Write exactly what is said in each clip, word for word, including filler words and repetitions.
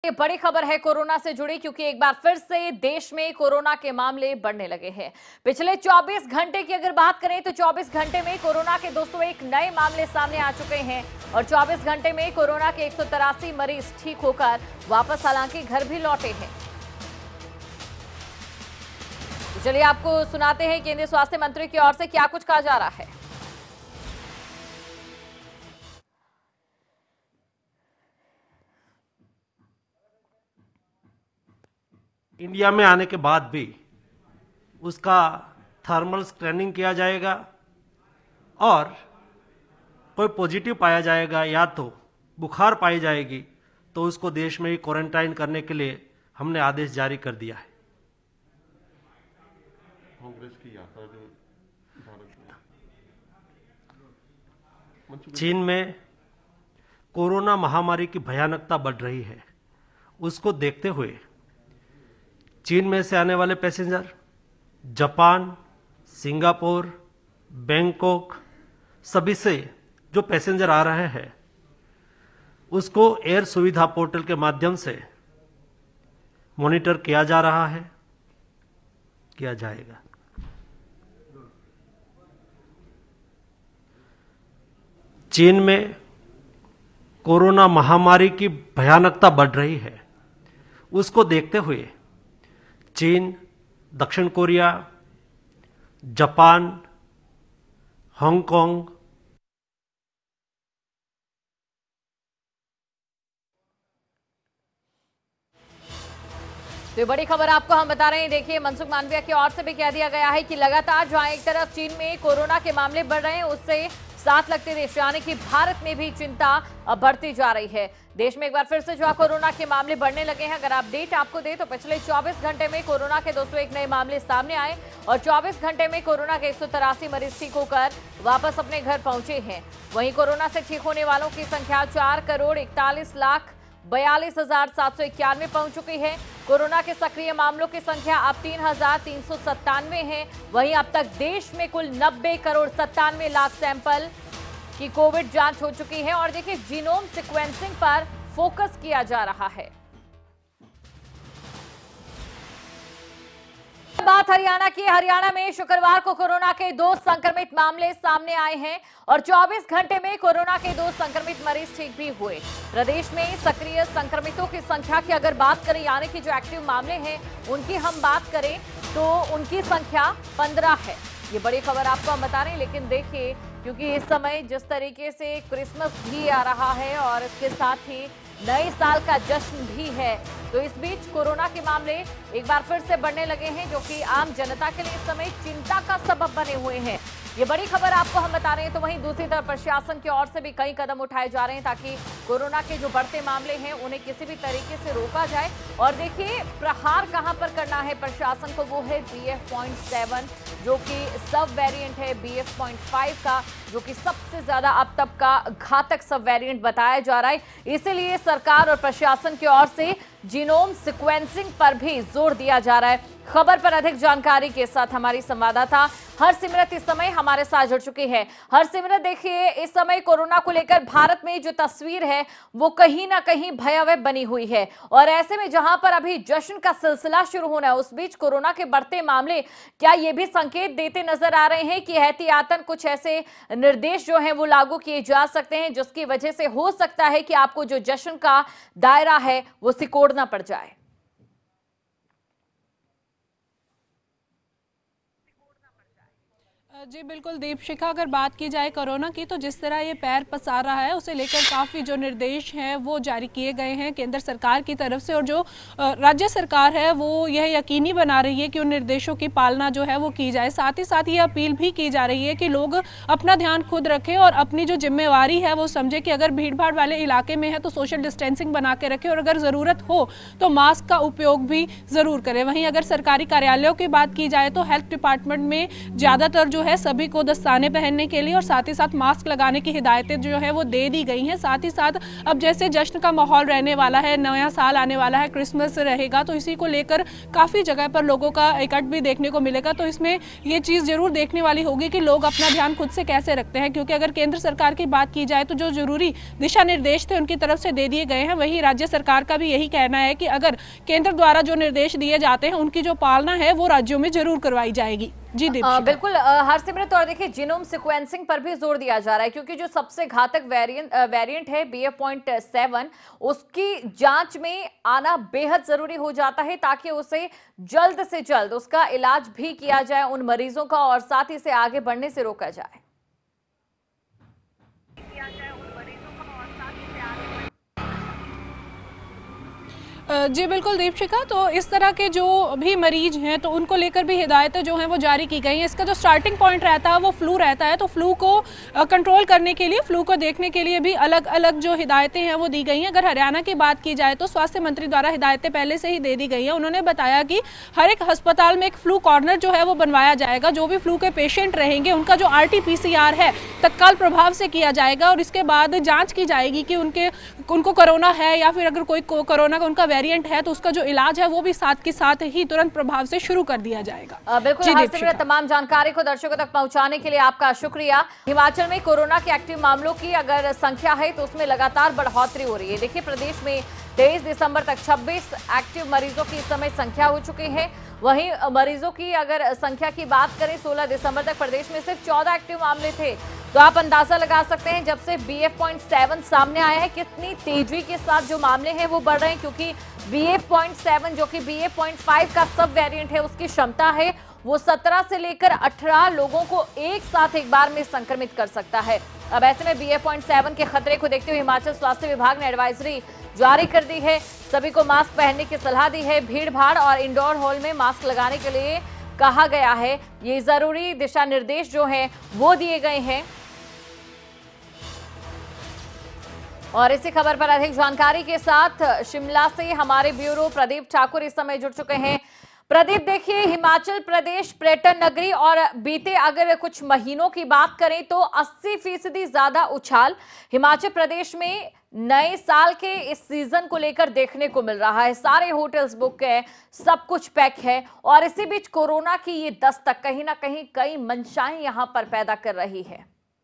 ये बड़ी खबर है कोरोना से जुड़ी, क्योंकि एक बार फिर से देश में कोरोना के मामले बढ़ने लगे हैं। पिछले चौबीस घंटे की अगर बात करें तो चौबीस घंटे में कोरोना के दो सौ एक नए मामले सामने आ चुके हैं और चौबीस घंटे में कोरोना के एक सौ तिरासी मरीज ठीक होकर वापस हालांकि घर भी लौटे हैं। तो चलिए आपको सुनाते हैं केंद्रीय स्वास्थ्य मंत्री की ओर से क्या कुछ कहा जा रहा है। इंडिया में आने के बाद भी उसका थर्मल स्कैनिंग किया जाएगा और कोई पॉजिटिव पाया जाएगा या तो बुखार पाई जाएगी तो उसको देश में ही क्वारंटाइन करने के लिए हमने आदेश जारी कर दिया है। कांग्रेस की यात्रा जो भारत में चीन में कोरोना महामारी की भयानकता बढ़ रही है, उसको देखते हुए चीन में से आने वाले पैसेंजर जापान, सिंगापुर, बैंकॉक सभी से जो पैसेंजर आ रहे हैं उसको एयर सुविधा पोर्टल के माध्यम से मॉनिटर किया जा रहा है, किया जाएगा। चीन में कोरोना महामारी की भयानकता बढ़ रही है, उसको देखते हुए चीन, दक्षिण कोरिया, जापान, हांगकांग, तो ये बड़ी खबर आपको हम बता रहे हैं। देखिए, मनसुख मांडविया की ओर से भी कह दिया गया है कि लगातार जहां एक तरफ चीन में कोरोना के मामले बढ़ रहे हैं, उससे साथ लगते देश यानी कि भारत में भी चिंता अब बढ़ती जा रही है। देश में एक बार फिर से जो कोरोना के मामले बढ़ने लगे हैं। अगर अपडेट आपको दे तो पिछले चौबीस घंटे में कोरोना के दो सौ एक नए मामले सामने आए और चौबीस घंटे में कोरोना के एक सौ तिरासी मरीज ठीक होकर वापस अपने घर पहुंचे हैं। वहीं कोरोना से ठीक होने वालों की संख्या चार करोड़ इकतालीस लाख बयालीस हजार सात सौ इक्यानवे पहुंच चुकी है। कोरोना के सक्रिय मामलों की संख्या अब तीन हजार तीन सौ सत्तानवे है। वहीं अब तक देश में कुल नब्बे करोड़ सत्तानवे लाख सैंपल की कोविड जांच हो चुकी है और देखिए जीनोम सीक्वेंसिंग पर फोकस किया जा रहा है। बात हरियाणा की। हरियाणा में शुक्रवार को कोरोना के दो संक्रमित मामले सामने आए हैं और चौबीस घंटे में कोरोना के दो संक्रमित मरीज ठीक भी हुए। प्रदेश में सक्रिय संक्रमितों की संख्या की अगर बात करें यानी कि जो एक्टिव मामले हैं उनकी हम बात करें तो उनकी संख्या पंद्रह है। ये बड़ी खबर आपको हम बता रहे हैं। लेकिन देखिए, क्योंकि इस समय जिस तरीके से क्रिसमस भी आ रहा है और इसके साथ ही नए साल का जश्न भी है, तो इस बीच कोरोना के मामले एक बार फिर से बढ़ने लगे हैं, जो कि आम जनता के लिए इस समय चिंता का सबब बने हुए हैं। ये बड़ी खबर आपको हम बता रहे हैं। तो वहीं दूसरी तरफ प्रशासन की ओर से भी कई कदम उठाए जा रहे हैं ताकि कोरोना के जो बढ़ते मामले हैं उन्हें किसी भी तरीके से रोका जाए। और देखिए, प्रहार कहां पर करना है प्रशासन को, वो है बी एफ पॉइंट सेवन जो कि सब वेरिएंट है बी एफ पॉइंट फाइव का, जो कि सबसे ज्यादा अब तक का घातक सब वेरिएंट बताया जा रहा है। इसीलिए सरकार और प्रशासन की ओर से जीनोम सीक्वेंसिंग पर भी जोर दिया जा रहा है। खबर पर अधिक जानकारी के साथ हमारी संवाददाता हरसिमरत इस समय हमारे साथ जुड़ चुकी है। हरसिमरत, देखिए, इस समय कोरोना को लेकर भारत में जो तस्वीर है वो कहीं ना कहीं भयावह बनी हुई है और ऐसे में जहां पर अभी जश्न का सिलसिला शुरू होना है, उस बीच कोरोना के बढ़ते मामले क्या ये भी संकेत देते नजर आ रहे हैं कि एहतियातन कुछ ऐसे निर्देश जो हैं वो लागू किए जा सकते हैं जिसकी वजह से हो सकता है कि आपको जो जश्न का दायरा है वो सिकोड़ना पड़ जाए? जी बिल्कुल दीपशिखा, अगर बात की जाए कोरोना की तो जिस तरह ये पैर पसार रहा है उसे लेकर काफ़ी जो निर्देश हैं वो जारी किए गए हैं केंद्र सरकार की तरफ से और जो राज्य सरकार है वो यह यकीनी बना रही है कि उन निर्देशों की पालना जो है वो की जाए। साथ ही साथ ये अपील भी की जा रही है कि लोग अपना ध्यान खुद रखें और अपनी जो जिम्मेवारी है वो समझे कि अगर भीड़ भाड़ वाले इलाके में है तो सोशल डिस्टेंसिंग बना के रखें और अगर ज़रूरत हो तो मास्क का उपयोग भी ज़रूर करें। वहीं अगर सरकारी कार्यालयों की बात की जाए तो हेल्थ डिपार्टमेंट में ज़्यादातर जो है सभी को दस्ताने पहनने के लिए और साथ ही साथ मास्क लगाने की हिदायतें जो है वो दे दी गई हैं। साथ ही साथ अब जैसे जश्न का माहौल रहने वाला है, नया साल आने वाला है, क्रिसमस रहेगा, तो इसी को लेकर काफ़ी जगह पर लोगों का इकट्ठ भी देखने को मिलेगा। तो इसमें ये चीज़ जरूर देखने वाली होगी कि लोग अपना ध्यान खुद से कैसे रखते हैं, क्योंकि अगर केंद्र सरकार की बात की जाए तो जो जरूरी दिशा निर्देश थे उनकी तरफ से दे दिए गए हैं। वहीं राज्य सरकार का भी यही कहना है कि अगर केंद्र द्वारा जो निर्देश दिए जाते हैं उनकी जो पालना है वो राज्यों में जरूर करवाई जाएगी। जी आ, बिल्कुल हरसिमरत, और देखिए जीनोम सीक्वेंसिंग पर भी जोर दिया जा रहा है, क्योंकि जो सबसे घातक वेरिएंट वेरिएंट है बी ए पॉइंट सेवन, उसकी जांच में आना बेहद जरूरी हो जाता है ताकि उसे जल्द से जल्द उसका इलाज भी किया जाए उन मरीजों का, और साथ ही से आगे बढ़ने से रोका जाए। जी बिल्कुल दीपशिखा, तो इस तरह के जो भी मरीज हैं तो उनको लेकर भी हिदायतें जो हैं वो जारी की गई हैं। इसका जो स्टार्टिंग पॉइंट रहता है वो फ्लू रहता है, तो फ्लू को कंट्रोल करने के लिए, फ्लू को देखने के लिए भी अलग अलग जो हिदायतें हैं वो दी गई हैं। अगर हरियाणा की बात की जाए तो स्वास्थ्य मंत्री द्वारा हिदायतें पहले से ही दे दी गई हैं। उन्होंने बताया कि हर एक अस्पताल में एक फ्लू कॉर्नर जो है वो बनवाया जाएगा। जो भी फ्लू के पेशेंट रहेंगे उनका जो R T P C R है तत्काल प्रभाव से किया जाएगा, और इसके बाद जाँच की जाएगी कि उनके उनको कोरोना है या फिर अगर कोई कोरोना का उनका वेरिएंट है तो उसका जो इलाज है वो भी साथ के साथ ही तुरंत प्रभाव से शुरू कर दिया जाएगा। बिल्कुल हरसिमरत, तमाम जानकारी को दर्शकों तक पहुंचाने के लिए आपका शुक्रिया। हिमाचल में कोरोना के एक्टिव मामलों की अगर संख्या है तो उसमें लगातार बढ़ोतरी हो रही है। देखिए प्रदेश में तेईस दिसंबर तक छब्बीस एक्टिव मरीजों की इस समय संख्या हो चुकी है। वहीं मरीजों की अगर संख्या की बात करें, सोलह दिसंबर तक प्रदेश में सिर्फ चौदह एक्टिव मामले थे, तो आप अंदाजा लगा सकते हैं जब से बी एफ पॉइंट सेवन सामने आया है कितनी तेजी के साथ जो मामले हैं वो बढ़ रहे हैं, क्योंकि बी एफ पॉइंट सेवन जो कि बी एफ पॉइंट फाइव का सब वेरिएंट है, उसकी क्षमता है वो सत्रह से लेकर अठारह लोगों को एक साथ एक बार में संक्रमित कर सकता है। अब ऐसे में बी एफ पॉइंट सेवन के खतरे को देखते हुए हिमाचल स्वास्थ्य विभाग ने एडवाइजरी जारी कर दी है। सभी को मास्क पहनने की सलाह दी है। भीड़ भाड़ और इंडोर हॉल में मास्क लगाने के लिए कहा गया है। ये जरूरी दिशा निर्देश जो है वो दिए गए हैं। और इसी खबर पर अधिक जानकारी के साथ शिमला से हमारे ब्यूरो प्रदीप ठाकुर इस समय जुड़ चुके हैं। प्रदीप, देखिए हिमाचल प्रदेश पर्यटन नगरी, और बीते अगर कुछ महीनों की बात करें तो अस्सी फीसदी ज्यादा उछाल हिमाचल प्रदेश में नए साल के इस सीजन को लेकर देखने को मिल रहा है। सारे होटल्स बुक है, सब कुछ पैक है, और इसी बीच कोरोना की ये दस्तक कहीं ना कहीं कई मंशाएं यहां पर पैदा कर रही है।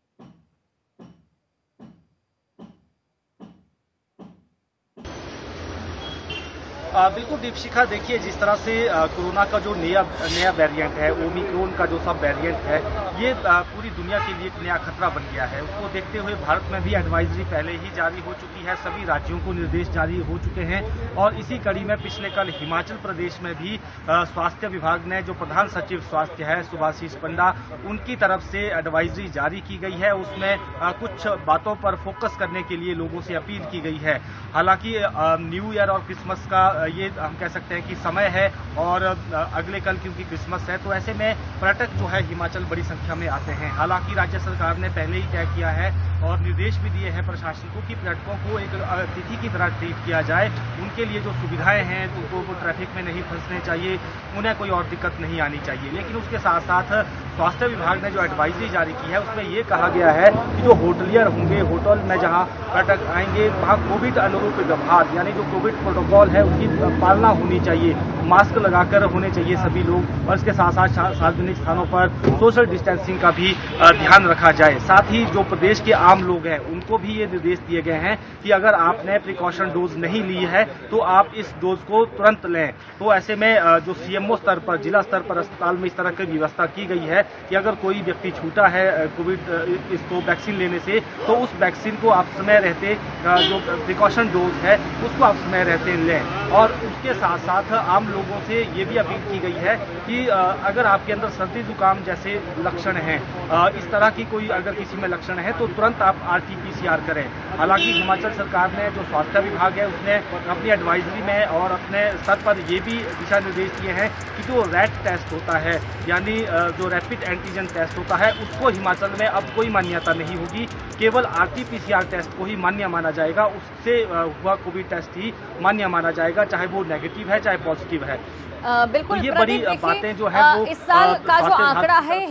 बिल्कुल दीपशिखा, देखिए जिस तरह से कोरोना का जो नया नया वेरिएंट है, ओमिक्रॉन का जो सब वेरिएंट है, ये आ, पूरी दुनिया के लिए एक नया खतरा बन गया है। उसको देखते हुए भारत में भी एडवाइजरी पहले ही जारी हो चुकी है, सभी राज्यों को निर्देश जारी हो चुके हैं, और इसी कड़ी में पिछले कल हिमाचल प्रदेश में भी स्वास्थ्य विभाग ने, जो प्रधान सचिव स्वास्थ्य है सुभाशीष पंडा, उनकी तरफ से एडवाइजरी जारी की गई है। उसमें आ, कुछ बातों पर फोकस करने के लिए लोगों से अपील की गई है। हालांकि न्यू ईयर और क्रिसमस का ये हम कह सकते हैं कि समय है, और अगले कल क्योंकि क्रिसमस है, तो ऐसे में पर्यटक जो है हिमाचल बड़ी संख्या में आते हैं। हालांकि राज्य सरकार ने पहले ही तय किया है और निर्देश भी दिए हैं प्रशासन को कि पर्यटकों को एक अतिथि की तरह ट्रीट किया जाए। उनके लिए जो सुविधाएं हैं, उनको ट्रैफिक में नहीं फंसने चाहिए, उन्हें कोई और दिक्कत नहीं आनी चाहिए। लेकिन उसके साथ साथ स्वास्थ्य विभाग ने जो एडवाइजरी जारी की है उसमें ये कहा गया है कि जो होटलियर होंगे, होटल में जहाँ पर्यटक आएंगे वहाँ कोविड अनुरूप व्यवहार, यानी जो कोविड प्रोटोकॉल है उसकी पालना होनी चाहिए, मास्क लगाकर होने चाहिए सभी लोग, और इसके साथ साथ सार्वजनिक स्थानों पर सोशल डिस्टेंसिंग का भी ध्यान रखा जाए। साथ ही जो प्रदेश के आम लोग हैं उनको भी ये निर्देश दिए गए हैं कि अगर आपने प्रिकॉशन डोज नहीं ली है तो आप इस डोज को तुरंत लें। तो ऐसे में जो सी एम ओ स्तर पर, जिला स्तर पर अस्पताल में इस तरह की व्यवस्था की गई है कि अगर कोई व्यक्ति छूटा है कोविड इसको वैक्सीन लेने से, तो उस वैक्सीन को आप समय रहते, जो प्रिकॉशन डोज है उसको आप समय रहते लें। और उसके साथ साथ आम लोगों से ये भी अपील की गई है कि अगर आपके अंदर सर्दी जुकाम जैसे लक्षण हैं, इस तरह की कोई अगर किसी में लक्षण है तो तुरंत आप R T P C R करें। हालांकि हिमाचल सरकार ने, जो स्वास्थ्य विभाग है, उसने अपनी एडवाइजरी में और अपने स्तर पर ये भी दिशा निर्देश दिए हैं कि जो रैट टेस्ट होता है, यानी जो रैपिड एंटीजन टेस्ट होता है, उसको हिमाचल में अब कोई मान्यता नहीं होगी, केवल R T P C R test को ही मान्य माना जाएगा। उससे हुआ कोविड टेस्ट ही मान्य माना जाएगा, चाहे वो नेगेटिव है चाहे पॉजिटिव है। आ, बिल्कुल तो ये बड़ी बातें जो है वो इस साल का जो आंकड़ा है हिमाचल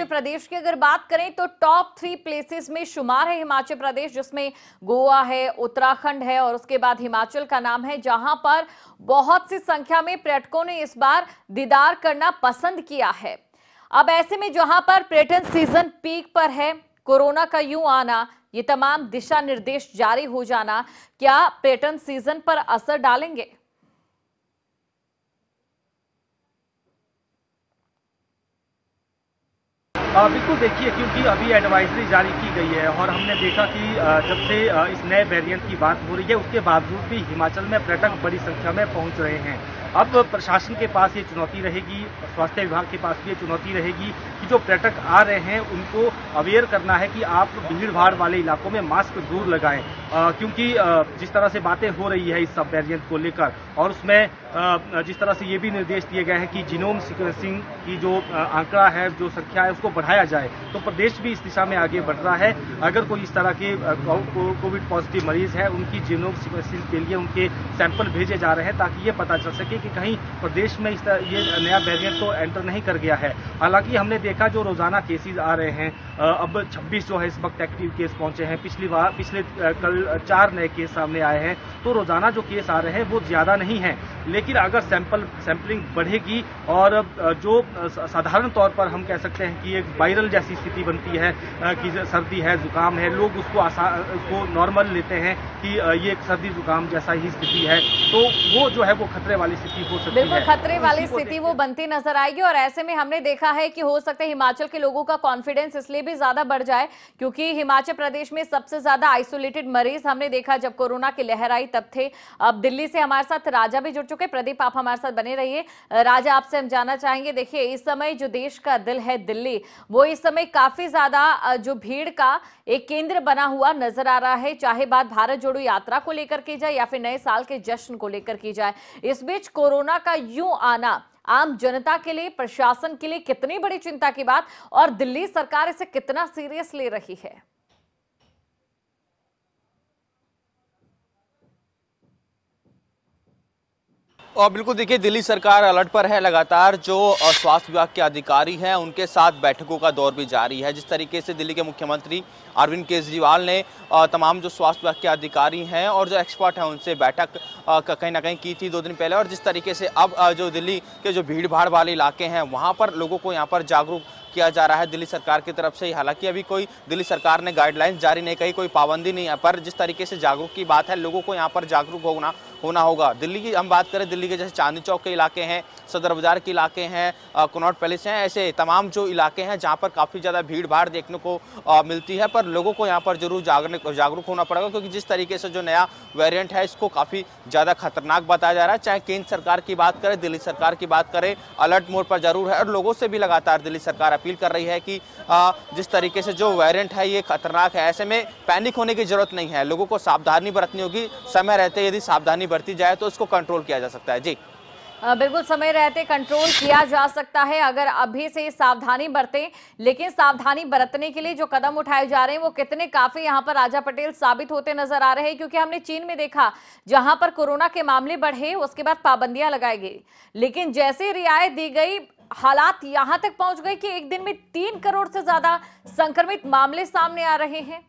प्रदेश की अगर बात करें तो टॉप थ्री प्लेसेस में शुमार है हिमाचल प्रदेश, जिसमें गोवा है, उत्तराखंड है और उसके बाद हिमाचल का नाम है, जहां पर बहुत सी संख्या में पर्यटकों ने इस बार दीदार करना पसंद किया है। अब ऐसे में जहां पर पर्यटन सीजन पीक पर है, कोरोना का यूं आना, ये तमाम दिशा निर्देश जारी हो जाना क्या पर्यटन सीजन पर असर डालेंगे? बिल्कुल देखिए, क्योंकि अभी एडवाइजरी जारी की गई है और हमने देखा कि जब से इस नए वेरिएंट की बात हो रही है उसके बावजूद भी हिमाचल में पर्यटक बड़ी संख्या में पहुंच रहे हैं। अब प्रशासन के पास ये चुनौती रहेगी, स्वास्थ्य विभाग के पास भी ये चुनौती रहेगी कि जो पर्यटक आ रहे हैं उनको अवेयर करना है कि आप भीड़ भाड़ वाले इलाकों में मास्क जरूर लगाएं, आ, क्योंकि आ, जिस तरह से बातें हो रही है इस सब वेरिएंट को लेकर और उसमें आ, जिस तरह से ये भी निर्देश दिए गए हैं कि जीनोम सीक्वेंसिंग की जो आंकड़ा है, जो संख्या है, उसको बढ़ाया जाए, तो प्रदेश भी इस दिशा में आगे बढ़ रहा है। अगर कोई इस तरह के कोविड पॉजिटिव मरीज है, उनकी जीनोम सीक्वेंसिंग के लिए उनके सैंपल भेजे जा रहे हैं ताकि ये पता चल सके कि कहीं प्रदेश में इस तरह ये नया वेरिएंट तो एंटर नहीं कर गया है। हालांकि हमने देखा जो रोजाना केसेस आ रहे हैं, अब छब्बीस जो है इस वक्त एक्टिव केस पहुंचे हैं, पिछली बार पिछले कल चार नए केस सामने आए हैं, तो रोजाना जो केस आ रहे हैं वो ज्यादा नहीं है। लेकिन अगर सैंपल सैंपलिंग बढ़ेगी और जो साधारण तौर पर हम कह सकते हैं कि एक वायरल जैसी स्थिति बनती है कि सर्दी है, जुकाम है, लोग उसको आसान उसको नॉर्मल लेते हैं कि ये एक सर्दी जुकाम जैसा ही स्थिति है, तो वो जो है वो खतरे वाली स्थिति हो सकती है। बिल्कुल खतरे वाली स्थिति वो बनती नजर आएगी और ऐसे में हमने देखा है कि हो सकता है हिमाचल के लोगों का कॉन्फिडेंस इसलिए भी ज्यादा बढ़ जाए क्योंकि हिमाचल प्रदेश में सबसे ज्यादा आइसोलेटेड मरीज हमने देखा जब कोरोना की लहर आई तब थे। अब दिल्ली से हमारे साथ राजा भी जुड़ चुके। प्रदीप, आप हमारे साथ बने रहिए। राजा, आपसे हम जानना चाहेंगे, देखिए इस समय जो देश का दिल है दिल्ली, वो इस समय काफी ज्यादा जो भीड़ का एक केंद्र बना हुआ नजर आ रहा है, चाहे बात भारत जोड़ो यात्रा को लेकर की जाए या फिर नए साल के जश्न को लेकर की जाए। इस बीच कोरोना का यूं आना आम जनता के लिए, प्रशासन के लिए कितनी बड़ी चिंता की बात और दिल्ली सरकार इसे कितना सीरियस ले रही है? और बिल्कुल देखिए, दिल्ली सरकार अलर्ट पर है। लगातार जो स्वास्थ्य विभाग के अधिकारी हैं उनके साथ बैठकों का दौर भी जारी है। जिस तरीके से दिल्ली के मुख्यमंत्री अरविंद केजरीवाल ने तमाम जो स्वास्थ्य विभाग के अधिकारी हैं और जो एक्सपर्ट हैं उनसे बैठक कहीं ना कहीं की थी दो दिन पहले, और जिस तरीके से अब जो दिल्ली के जो भीड़ भाड़ वाले इलाके हैं वहाँ पर लोगों को यहाँ पर जागरूक किया जा रहा है दिल्ली सरकार की तरफ से। हालांकि अभी कोई दिल्ली सरकार ने गाइडलाइंस जारी नहीं कही, कोई पाबंदी नहीं है, पर जिस तरीके से जागरूक की बात है, लोगों को यहाँ पर जागरूक होना होना होगा। दिल्ली की हम बात करें, दिल्ली के जैसे चांदनी चौक के इलाके हैं, सदर बाजार के इलाके हैं, कनॉट पैलेस हैं, ऐसे तमाम जो इलाके हैं जहाँ पर काफ़ी ज़्यादा भीड़ भाड़ देखने को आ, मिलती है, पर लोगों को यहाँ पर जरूर जागरूक जागरूक होना पड़ेगा क्योंकि जिस तरीके से जो नया वेरिएंट है इसको काफ़ी ज़्यादा खतरनाक बताया जा रहा है। चाहे केंद्र सरकार की बात करें, दिल्ली सरकार की बात करें, अलर्ट मोड पर जरूर है और लोगों से भी लगातार दिल्ली सरकार अपील कर रही है कि आ, जिस तरीके से जो वेरिएंट है ये खतरनाक है, ऐसे में पैनिक होने की जरूरत नहीं है, लोगों को सावधानी बरतनी होगी। समय रहते यदि सावधानी बरती जाए तो इसको कंट्रोल किया जा सकता है। जी बिल्कुल, समय रहते कंट्रोल किया जा सकता है अगर अभी से सावधानी बरतें, लेकिन सावधानी बरतने के लिए जो कदम उठाए जा रहे हैं वो कितने काफी यहाँ पर राजा पटेल साबित होते नजर आ रहे हैं, क्योंकि हमने चीन में देखा जहां पर कोरोना के मामले बढ़े उसके बाद पाबंदियां लगाई गई, लेकिन जैसे रियायत दी गई हालात यहां तक पहुंच गए कि एक दिन में तीन करोड़ से ज्यादा संक्रमित मामले सामने आ रहे हैं।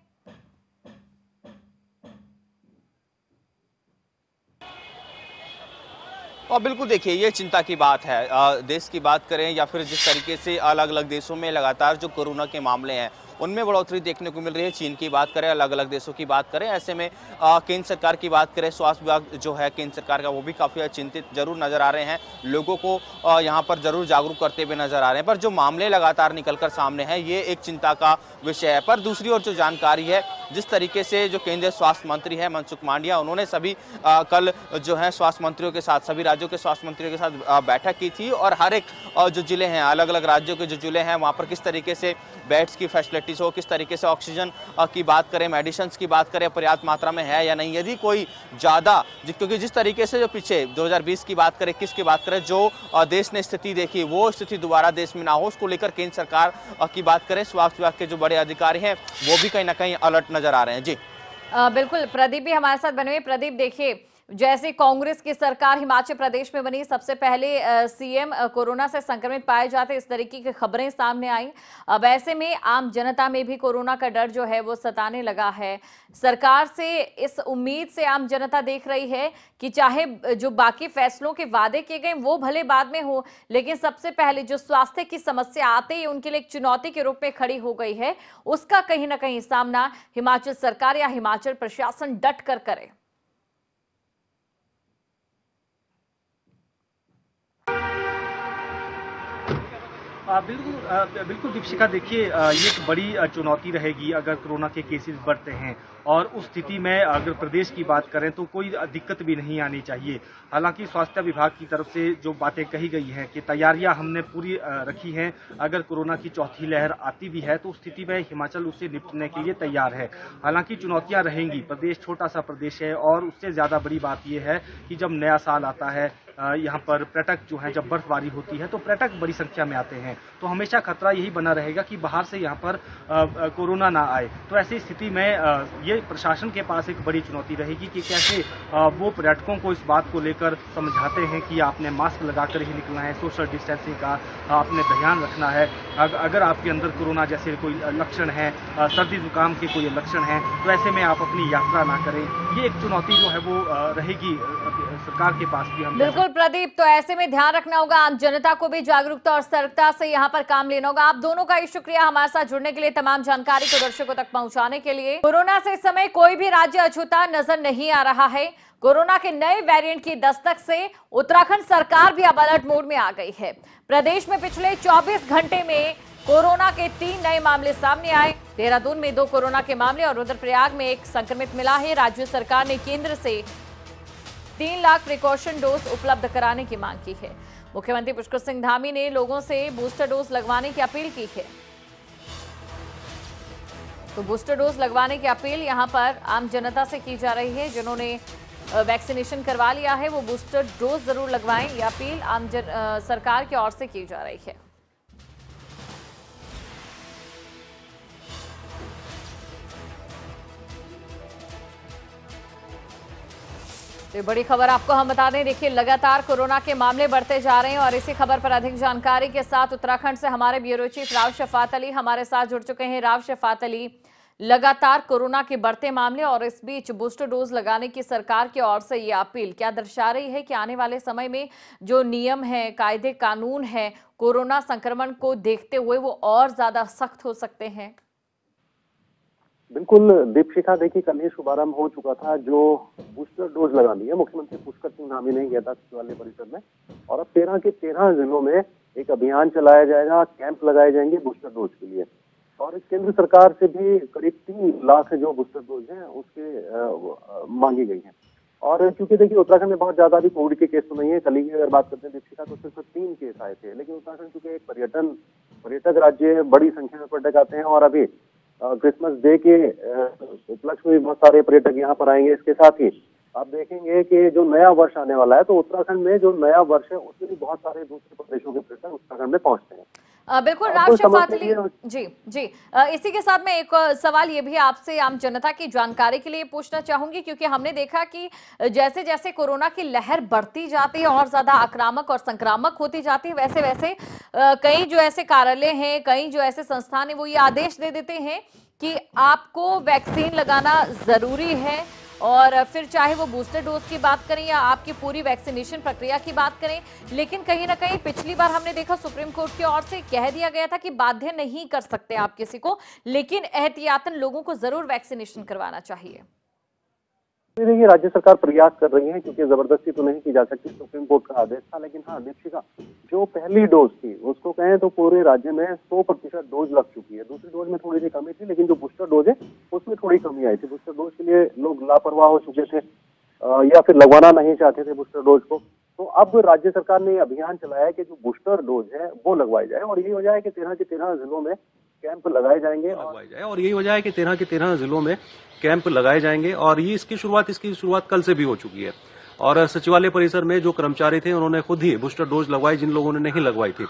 और बिल्कुल देखिए, ये चिंता की बात है। देश की बात करें या फिर जिस तरीके से अलग अलग देशों में लगातार जो कोरोना के मामले हैं उनमें बढ़ोतरी देखने को मिल रही है। चीन की बात करें, अलग अलग देशों की बात करें, ऐसे में केंद्र सरकार की बात करें, स्वास्थ्य विभाग जो है केंद्र सरकार का वो भी काफ़ी चिंतित जरूर नजर आ रहे हैं, लोगों को आ, यहाँ पर जरूर जागरूक करते हुए नजर आ रहे हैं। पर जो मामले लगातार निकलकर सामने हैं ये एक चिंता का विषय है। पर दूसरी ओर जो जानकारी है, जिस तरीके से जो केंद्रीय स्वास्थ्य मंत्री है मनसुख मांडविया, उन्होंने सभी आ, कल जो है स्वास्थ्य मंत्रियों के साथ, सभी राज्यों के स्वास्थ्य मंत्रियों के साथ आ, बैठक की थी और हर एक जो जिले हैं, अलग अलग राज्यों के जो जिले हैं वहाँ पर किस तरीके से बेड्स की फैसिलिटीज हो, किस तरीके से ऑक्सीजन की बात करें, मेडिसिन की बात करें, पर्याप्त मात्रा में है या नहीं, यदि कोई ज़्यादा, क्योंकि जिस तरीके से जो पीछे दो हज़ार बीस की बात करें, इक्कीस की बात करें, जो देश ने स्थिति देखी वो स्थिति दोबारा देश में ना हो, उसको लेकर केंद्र सरकार की बात करें, स्वास्थ्य विभाग के जो बड़े अधिकारी हैं वो भी कहीं ना कहीं अलर्ट नजर आ रहे हैं। जी आ, बिल्कुल, प्रदीप भी हमारे साथ बने हुए। प्रदीप, देखिए जैसे कांग्रेस की सरकार हिमाचल प्रदेश में बनी, सबसे पहले सीएम कोरोना से संक्रमित पाए जाते, इस तरीके की खबरें सामने आई। अब ऐसे में आम जनता में भी कोरोना का डर जो है वो सताने लगा है। सरकार से इस उम्मीद से आम जनता देख रही है कि चाहे जो बाकी फैसलों के वादे किए गए वो भले बाद में हो, लेकिन सबसे पहले जो स्वास्थ्य की समस्या आते ही उनके लिए एक चुनौती के रूप में खड़ी हो गई है, उसका कहीं ना कहीं सामना हिमाचल सरकार या हिमाचल प्रशासन डट कर करे। आ, बिल्कुल आ, बिल्कुल दीपशिखा, देखिए ये एक बड़ी चुनौती रहेगी अगर कोरोना के केसेस बढ़ते हैं, और उस स्थिति में अगर प्रदेश की बात करें तो कोई दिक्कत भी नहीं आनी चाहिए। हालांकि स्वास्थ्य विभाग की तरफ से जो बातें कही गई हैं कि तैयारियां हमने पूरी रखी हैं, अगर कोरोना की चौथी लहर आती भी है तो उस स्थिति में हिमाचल उससे निपटने के लिए तैयार है। हालांकि चुनौतियां रहेंगी, प्रदेश छोटा सा प्रदेश है, और उससे ज़्यादा बड़ी बात यह है कि जब नया साल आता है, यहाँ पर पर्यटक जो है, जब बर्फबारी होती है तो पर्यटक बड़ी संख्या में आते हैं, तो हमेशा खतरा यही बना रहेगा कि बाहर से यहाँ पर कोरोना ना आए। तो ऐसी स्थिति में आ, ये प्रशासन के पास एक बड़ी चुनौती रहेगी कि कैसे आ, वो पर्यटकों को इस बात को लेकर समझाते हैं कि आपने मास्क लगाकर ही निकलना है, सोशल डिस्टेंसिंग का आपने ध्यान रखना है। अगर आपके अंदर कोरोना जैसे कोई लक्षण है, सर्दी जुकाम के कोई लक्षण है, तो ऐसे में आप अपनी यात्रा ना करें। ये एक चुनौती जो है वो रहेगी सरकार के पास भी। हम बिल्कुल प्रदीप, तो ऐसे में ध्यान रखना होगा, आम जनता को भी जागरूकता और सतर्कता से यहाँ पर काम लेना होगा। आप दोनों का ही शुक्रिया हमारे साथ जुड़ने के लिए, तमाम जानकारी को दर्शकों तक पहुंचाने के लिए। कोरोना से इस समय कोई भी राज्य अछूता नजर नहीं आ रहा है। कोरोना के नए वेरिएंट की दस्तक से उत्तराखंड सरकार भी अब अलर्ट मोड में आ गई है। प्रदेश में पिछले चौबीस घंटे में कोरोना के तीन नए मामले सामने आए। देहरादून में दो कोरोना के मामले और रुद्रप्रयाग में एक संक्रमित मिला है। राज्य सरकार ने केंद्र से तीन लाख प्रिकॉशन डोज उपलब्ध कराने की मांग की है। मुख्यमंत्री पुष्कर सिंह धामी ने लोगों से बूस्टर डोज लगवाने की अपील की है। तो बूस्टर डोज लगवाने की अपील यहां पर आम जनता से की जा रही है। जिन्होंने वैक्सीनेशन करवा लिया है वो बूस्टर डोज जरूर लगवाएं, यह अपील आम जन, आ, सरकार की ओर से की जा रही है। तो बड़ी खबर आपको हम बता दें, देखिए लगातार कोरोना के मामले बढ़ते जा रहे हैं, और इसी खबर पर अधिक जानकारी के साथ उत्तराखंड से हमारे ब्यूरो चीफ राव शफात अली हमारे साथ जुड़ चुके हैं। राव शफात अली, लगातार कोरोना के बढ़ते मामले और इस बीच बूस्टर डोज लगाने की सरकार की ओर से ये अपील क्या दर्शा रही है कि आने वाले समय में जो नियम है, कायदे कानून है, कोरोना संक्रमण को देखते हुए वो और ज्यादा सख्त हो सकते हैं? बिल्कुल दीपशिखा, देखिए कल ही शुभारंभ हो चुका था जो बूस्टर डोज लगानी है, मुख्यमंत्री पुष्कर सिंह धामी ने किया था सचिवालय परिसर में, और अब तेरह के तेरह जिलों में एक अभियान चलाया जाएगा, कैंप लगाए जाएंगे बूस्टर डोज के लिए। और केंद्र सरकार से भी करीब तीन लाख जो बूस्टर डोज हैं उसके मांगी गई है। और क्योंकि देखिए उत्तराखंड में बहुत ज्यादा भी कोविड के केस तो नहीं है, कल की अगर बात करते हैं दीपशिखा तो सिर्फ तीन केस आए थे, लेकिन उत्तराखंड चूंकि एक पर्यटन पर्यटक राज्य है, बड़ी संख्या में पर्यटक आते हैं, और अभी क्रिसमस डे के उपलक्ष्य में भी बहुत सारे पर्यटक यहाँ पर आएंगे। इसके साथ ही आप देखेंगे कि जो नया वर्ष आने वाला है तो उत्तराखंड में जो नया वर्ष है उसमें भी बहुत सारे दूसरे प्रदेशों के पर्यटक उत्तराखंड में पहुंचते हैं। आ, बिल्कुल राव शफात अली जी जी आ, इसी के साथ मैं एक सवाल ये भी आपसे आम जनता की जानकारी के लिए पूछना चाहूंगी, क्योंकि हमने देखा कि जैसे जैसे कोरोना की लहर बढ़ती जाती है और ज्यादा आक्रामक और संक्रामक होती जाती है, वैसे वैसे कई जो ऐसे कार्यालय हैं, कई जो ऐसे संस्थान है वो ये आदेश दे देते हैं कि आपको वैक्सीन लगाना जरूरी है। और फिर चाहे वो बूस्टर डोज की बात करें या आपकी पूरी वैक्सीनेशन प्रक्रिया की बात करें, लेकिन कहीं ना कहीं पिछली बार हमने देखा सुप्रीम कोर्ट की ओर से कह दिया गया था कि बाध्य नहीं कर सकते आप किसी को, लेकिन एहतियातन लोगों को जरूर वैक्सीनेशन करवाना चाहिए। देखिए राज्य सरकार प्रयास कर रही है, क्योंकि जबरदस्ती तो नहीं की जा सकती, सुप्रीम कोर्ट का आदेश था। लेकिन हाँ दीपशिखा, जो पहली डोज थी उसको कहें तो पूरे राज्य में सौ प्रतिशत डोज लग चुकी है। दूसरी डोज में थोड़ी सी कमी थी, लेकिन जो बूस्टर डोज है उसमें थोड़ी कमी आई थी। बूस्टर डोज के लिए लोग लापरवाह हो चुके थे या फिर लगवाना नहीं चाहते थे बूस्टर डोज को। तो अब राज्य सरकार ने अभियान चलाया है कि जो बूस्टर डोज है वो लगवाई जाए, और यही वजह है कि तेरह के तेरह जिलों में कैंप लगाए जाएंगे लगवाए जाए और यही वजह है कि तेरह के तेरह जिलों में कैंप लगाए जाएंगे। और ये इसकी शुरुआत इसकी शुरुआत कल से भी हो चुकी है, और सचिवालय परिसर में जो कर्मचारी थे उन्होंने खुद ही बूस्टर डोज लगवाई जिन लोगों ने नहीं लगवाई थी।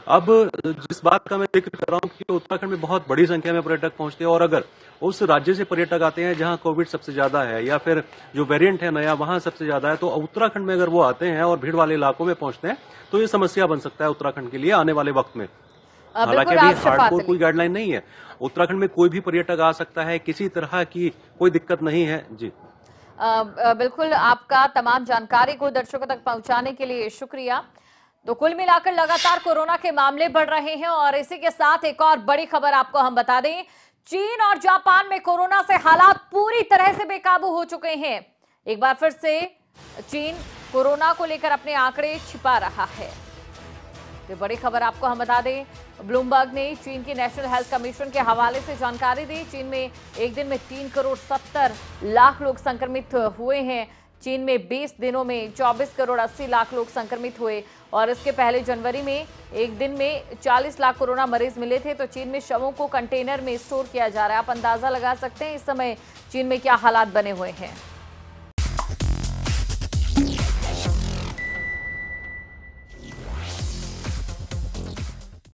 अब जिस बात का मैं जिक्र कर रहा हूँ कि उत्तराखंड में बहुत बड़ी संख्या में पर्यटक पहुंचते हैं और अगर उस राज्य से पर्यटक आते हैं जहां कोविड सबसे ज्यादा है या फिर जो वेरिएंट है नया वहां सबसे ज्यादा है, तो उत्तराखंड में अगर वो आते हैं और भीड़ वाले इलाकों में पहुंचते हैं तो ये समस्या बन सकता है उत्तराखंड के लिए आने वाले वक्त में। हालांकि अभी हार्डकोर कोई गाइडलाइन नहीं है, उत्तराखंड में कोई भी पर्यटक आ सकता है, किसी तरह की कोई दिक्कत नहीं है। जी आ, बिल्कुल, आपका तमाम जानकारी को दर्शकों तक पहुंचाने के लिए शुक्रिया। तो कुल मिलाकर लगातार कोरोना के मामले बढ़ रहे हैं और इसी के साथ एक और बड़ी खबर आपको हम बता दें, चीन और जापान में कोरोना से हालात पूरी तरह से बेकाबू हो चुके हैं। एक बार फिर से चीन कोरोना को लेकर अपने आंकड़े छिपा रहा है। तो बड़ी खबर आपको हम बता दें, ब्लूमबर्ग ने चीन की नेशनल हेल्थ कमीशन के हवाले से जानकारी दी। चीन में एक दिन में तीन करोड़ सत्तर लाख लोग संक्रमित हुए हैं। चीन में बीस दिनों में चौबीस करोड़ अस्सी लाख लोग संक्रमित हुए और इसके पहले जनवरी में एक दिन में चालीस लाख कोरोना मरीज मिले थे। तो चीन में शवों को कंटेनर में स्टोर किया जा रहा है। आप अंदाजा लगा सकते हैं इस समय चीन में क्या हालात बने हुए हैं।